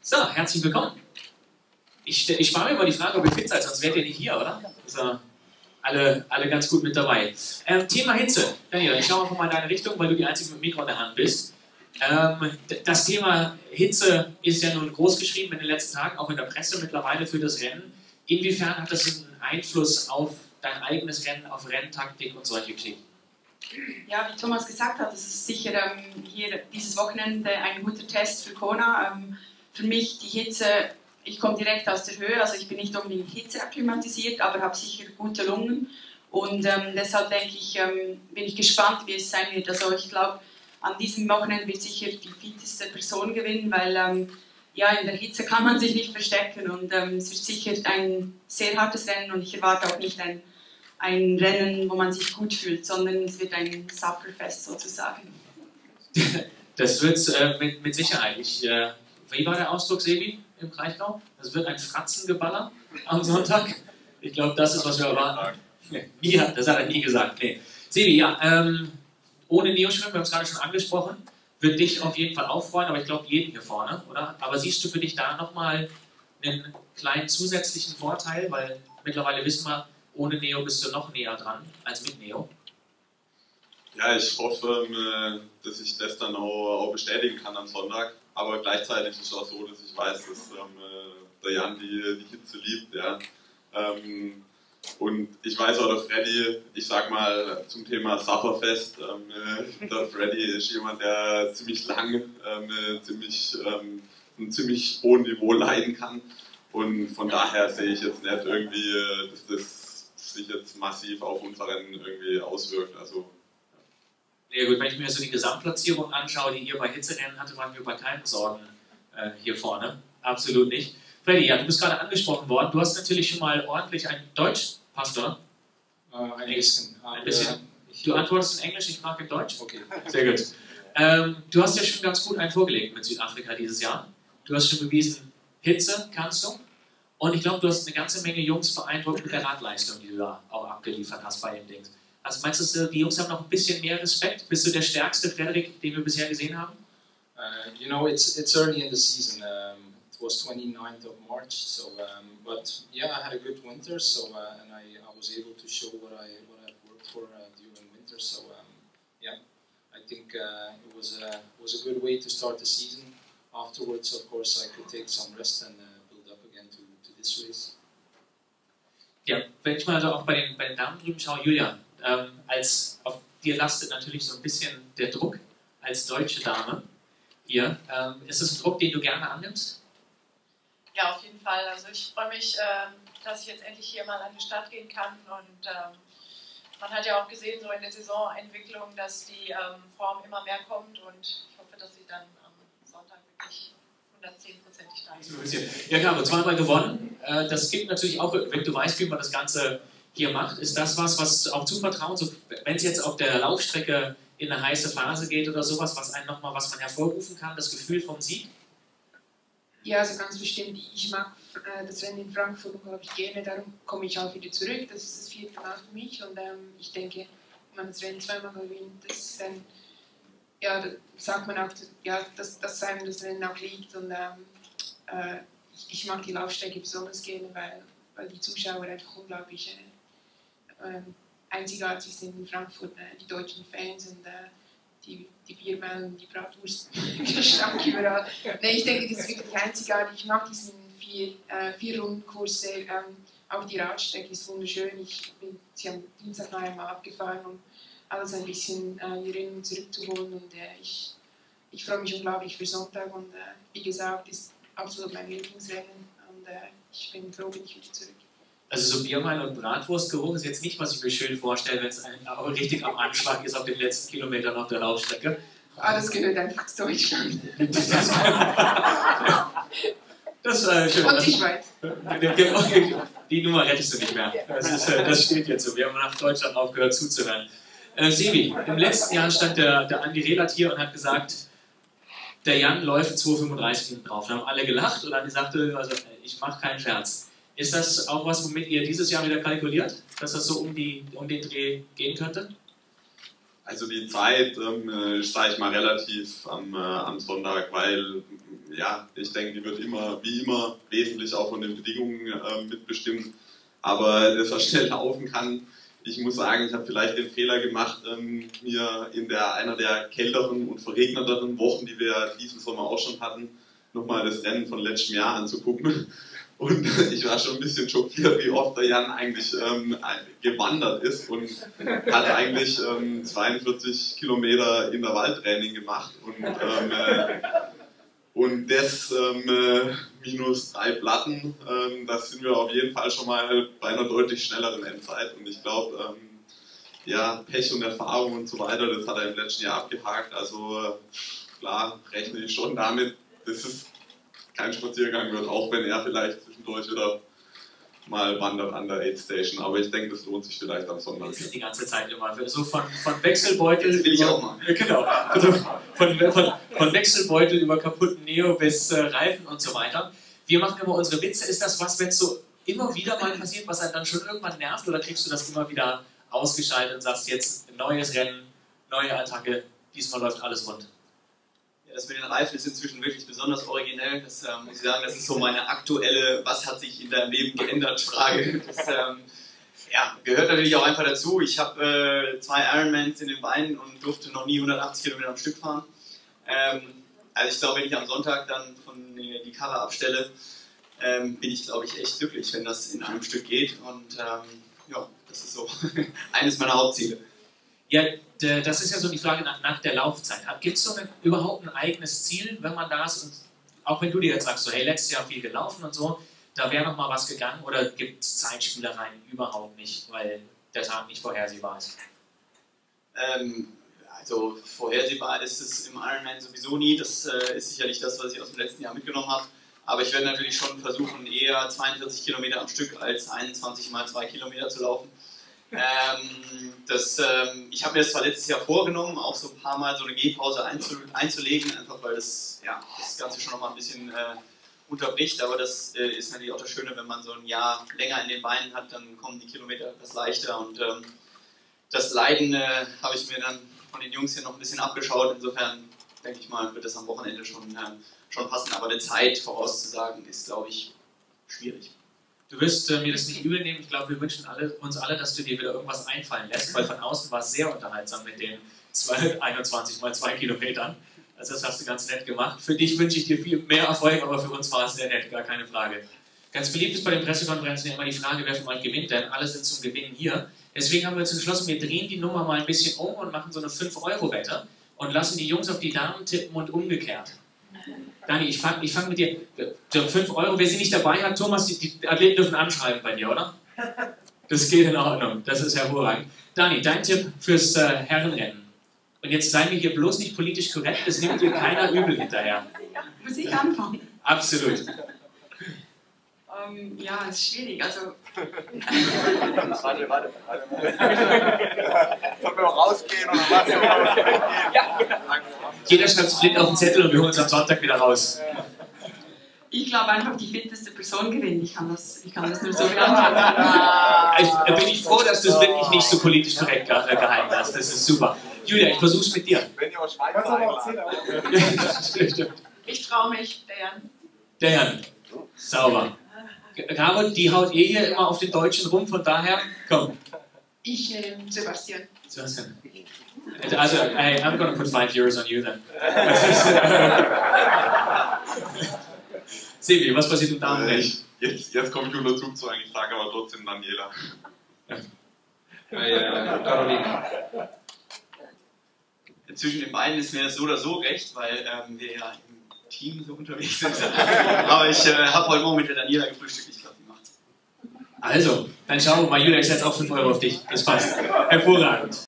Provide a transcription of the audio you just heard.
So, herzlich willkommen. Ich spare mir mal die Frage, ob ihr fit seid, sonst wärt ihr nicht hier, oder? So, alle ganz gut mit dabei. Thema Hitze. Daniel, ich schaue einfach mal in deine Richtung, weil du die Einzige mit dem Mikro in der Hand bist. Das Thema Hitze ist ja nun groß geschrieben in den letzten Tagen, auch in der Presse mittlerweile für das Rennen. Inwiefern hat das einen Einfluss auf dein eigenes Rennen, auf Renntaktik und solche Geschichten? Ja, wie Thomas gesagt hat, das ist sicher hier dieses Wochenende ein guter Test für Kona. Für mich die Hitze, ich komme direkt aus der Höhe, also ich bin nicht unbedingt hitzeakklimatisiert, aber habe sicher gute Lungen. Und deshalb denke ich, bin ich gespannt, wie es sein wird. Also ich glaube, an diesem Wochenende wird sicher die fitteste Person gewinnen, weil ja, in der Hitze kann man sich nicht verstecken. Und es wird sicher ein sehr hartes Rennen und ich erwarte auch nicht ein Rennen, wo man sich gut fühlt, sondern es wird ein Sapperfest sozusagen. Das wird es mit Sicherheit. Wie war der Ausdruck, Sebi, im Kraichgau? Es wird ein Fratzengeballer am Sonntag. Ich glaube, das ist, was wir erwarten. Nee, das hat er nie gesagt. Nee. Sebi, ja, ohne Neoschwimmen, wir haben es gerade schon angesprochen, wird dich auf jeden Fall auch freuen, aber ich glaube, jeden hier vorne, oder? Aber siehst du für dich da nochmal einen kleinen zusätzlichen Vorteil, weil mittlerweile wissen wir, ohne Neo bist du noch näher dran als mit Neo. Ja, ich hoffe, dass ich das dann auch bestätigen kann am Sonntag. Aber gleichzeitig ist es auch so, dass ich weiß, dass der Jan die Hitze liebt. Ja. Und ich weiß auch, der Freddy, ich sag mal zum Thema Sapperfest, der Freddy ist jemand, der ziemlich lang, einen ziemlich hohen Niveau leiden kann. Und von daher sehe ich jetzt nicht irgendwie, dass das sich jetzt massiv auf unser Rennen irgendwie auswirkt. Also, ja gut, wenn ich mir so die Gesamtplatzierung anschaue, die ihr bei Hitzerennen hattet, waren wir bei keinen Sorgen hier vorne. Absolut nicht. Freddy, ja, du bist gerade angesprochen worden. Du hast natürlich schon mal ordentlich ein Deutsch, passt oder? Ein bisschen. Ein bisschen. Du antwortest in Englisch, ich frage in Deutsch? Okay. Sehr gut. Du hast ja schon ganz gut einen vorgelegt mit Südafrika dieses Jahr. Du hast schon bewiesen, Hitze kannst du. Und ich glaube, du hast eine ganze Menge Jungs beeindruckt mit der Radleistung, die du da auch abgeliefert hast bei dem Ding. Also meinst du, die Jungs haben noch ein bisschen mehr Respekt? Bist du der stärkste Frederik, den wir bisher gesehen haben? You know, it's early in the season. It was 29th of March, so but yeah, I had a good winter, so and I was able to show what I've worked for during winter. So yeah, I think it was a good way to start the season. Afterwards, of course, I could take some rest and build up again to this race. Ja, wenn ich mal also auch bei den Damen drüben schaue, Julia, auf dir lastet natürlich so ein bisschen der Druck als deutsche Dame hier. Ist das ein Druck, den du gerne annimmst? Ja, auf jeden Fall. Also ich freue mich, dass ich jetzt endlich hier mal an die Start gehen kann und man hat ja auch gesehen, so in der Saisonentwicklung, dass die Form immer mehr kommt und ich hoffe, dass sie dann am Sonntag wirklich 110%ig da ist. Ja klar, aber zweimal gewonnen. Das gibt natürlich auch, wenn du weißt, wie man das Ganze hier macht, ist das was auch zuvertrauen, so, wenn es jetzt auf der Laufstrecke in eine heiße Phase geht oder sowas, was man hervorrufen kann, das Gefühl vom Sieg? Ja, also ganz bestimmt. Ich mag das Rennen in Frankfurt unglaublich gerne, darum komme ich auch wieder zurück. Das ist das 4. Mal für mich und ich denke, wenn man das Rennen zweimal gewinnt, dann ja, sagt man auch, ja, dass einem das Rennen auch liegt und ich mag die Laufstrecke besonders gerne, weil die Zuschauer einfach unglaublich einzigartig sind in Frankfurt, die deutschen Fans und die Biermellen, die Bratwurst, der Stank überall. Nee, ich denke, das ist wirklich einzigartig. Ich mag diesen 4-Runden-Kurs sehr. Auch die Radstrecke ist wunderschön. Sie haben Dienstag noch einmal abgefahren, um alles ein bisschen hier innen zurückzuholen. Und ich freue mich unglaublich für Sonntag. Und wie gesagt, ist absolut mein Lieblingsrennen. Und ich bin froh, bin ich wieder zurück. Also so Biermeil und Bratwurstgeruch ist jetzt nicht, was ich mir schön vorstelle, wenn es richtig am Anschlag ist auf den letzten Kilometern auf der Laufstrecke. Das gehört einfach zu Deutschland. Das war schön. Und die Schweiz. Die Nummer rettest du nicht mehr. Das steht jetzt so. Wir haben nach Deutschland aufgehört zuzuhören. Sebi, im letzten Jahr stand der Andi Rehlert hier und hat gesagt, der Jan läuft 2,35 hinten drauf. Da haben alle gelacht und Andi sagte, also, ich mache keinen Scherz. Ist das auch was, womit ihr dieses Jahr wieder kalkuliert, dass das so um den Dreh gehen könnte? Also die Zeit ist, sage ich mal, relativ am Sonntag, weil ja, ich denke, die wird immer, wie immer, wesentlich auch von den Bedingungen mitbestimmt. Aber das, was schnell laufen kann, ich muss sagen, ich habe vielleicht den Fehler gemacht, mir in einer der kälteren und verregneteren Wochen, die wir diesen Sommer auch schon hatten, nochmal das Rennen von letztem Jahr anzugucken. Und ich war schon ein bisschen schockiert, wie oft der Jan eigentlich gewandert ist und hat eigentlich 42 Kilometer Intervalltraining gemacht und das minus 3 Platten, das sind wir auf jeden Fall schon mal bei einer deutlich schnelleren Endzeit. Und ich glaube, ja, Pech und Erfahrung und so weiter, das hat er im letzten Jahr abgehakt. Also klar rechne ich schon damit, dass es kein Spaziergang wird, auch wenn er vielleicht zwischendurch wieder mal wandert an der Aid Station. Aber ich denke, das lohnt sich vielleicht am Sonntag. Das ist die ganze Zeit immer. So von Wechselbeutel. Das will ich auch mal. Genau. Also von Wechselbeutel über kaputten Neo bis Reifen und so weiter. Wir machen immer unsere Witze. Ist das was, wenn es so immer wieder mal passiert, was einen dann schon irgendwann nervt? Oder kriegst du das immer wieder ausgeschaltet und sagst jetzt neues Rennen, neue Attacke, diesmal läuft alles rund? Ja, das mit den Reifen ist inzwischen wirklich besonders originell. Das muss ich sagen, das ist so meine aktuelle, was hat sich in deinem Leben geändert, Frage. Das ja, gehört natürlich auch einfach dazu. Ich habe 2 Ironmans in den Beinen und durfte noch nie 180 Kilometer am Stück fahren. Also ich glaube, wenn ich am Sonntag dann die Karre abstelle, bin ich, glaube ich, echt glücklich, wenn das in einem Stück geht. Und ja, das ist so eines meiner Hauptziele. Ja, das ist ja so die Frage nach der Laufzeit. Gibt es so überhaupt ein eigenes Ziel, wenn man da ist? Und auch wenn du dir jetzt sagst, so, hey, letztes Jahr viel gelaufen und so, da wäre noch mal was gegangen, oder gibt es Zeitspielereien überhaupt nicht, weil der Tag nicht vorhersehbar ist? Also vorhersehbar ist es im Ironman sowieso nie. Das ist sicherlich das, was ich aus dem letzten Jahr mitgenommen habe. Aber ich werde natürlich schon versuchen, eher 42 Kilometer am Stück als 21 mal 2 Kilometer zu laufen. Ich habe mir das zwar letztes Jahr vorgenommen, auch so ein paar Mal so eine Gehpause einzulegen, einfach weil das Ganze schon noch mal ein bisschen unterbricht, aber das ist natürlich auch das Schöne, wenn man so ein Jahr länger in den Beinen hat, dann kommen die Kilometer etwas leichter und das Leiden habe ich mir dann von den Jungs hier noch ein bisschen abgeschaut, insofern denke ich mal, wird das am Wochenende schon passen, aber eine Zeit vorauszusagen ist, glaube ich, schwierig. Du wirst mir das nicht übel nehmen. Ich glaube, wir wünschen uns alle, dass du dir wieder irgendwas einfallen lässt, weil von außen war es sehr unterhaltsam mit den 21 mal 2 Kilometern. Also das hast du ganz nett gemacht. Für dich wünsche ich dir viel mehr Erfolg, aber für uns war es sehr nett, gar keine Frage. Ganz beliebt ist bei den Pressekonferenzen immer die Frage, wer von euch gewinnt, denn alle sind zum Gewinnen hier. Deswegen haben wir uns entschlossen, wir drehen die Nummer mal ein bisschen um und machen so eine 5-Euro-Wette und lassen die Jungs auf die Damen tippen und umgekehrt. Dani, ich fang mit dir. 5 Euro, wer sie nicht dabei hat, Thomas, die Athleten dürfen anschreiben bei dir, oder? Das geht in Ordnung, das ist hervorragend. Dani, dein Tipp fürs Herrenrennen. Und jetzt sei mir hier bloß nicht politisch korrekt, das nimmt dir keiner übel hinterher. Muss ich anfangen? Absolut. Ja, es ist schwierig. Also. Warte. Sollen wir auch rausgehen oder was? Ja. Jeder schreibt Split auf den Zettel und wir holen uns am Sonntag wieder raus. Ich glaube einfach, die fitteste Person gewinnt. Ich kann das nur so beantworten. Bin ich froh, dass du es wirklich nicht so politisch korrekt gehalten hast. Das ist super. Julia, ich versuch's mit dir. Wenn ihr aus Schweiz einladen. Ich traue mich, der Jan. Der Jan. Sauber. Caro, die haut hier immer auf den Deutschen rum, von daher, komm. Ich nehme Sebastian. Sebastian. Also, I'm gonna put 5 Euros on you then. Sebi, was passiert mit Damenrennen? Jetzt komme ich unter Zug zu, eigentlich frage aber trotzdem Daniela. Carolina. Zwischen den beiden ist mir das so oder so recht, weil wir ja im Team so unterwegs sind. Aber ich habe heute Morgen mit der Daniela gefrühstückt, ich glaube, die macht's. Also, dann schauen wir mal, Julia, ich setze auch 5 Euro auf dich. Das passt. Hervorragend.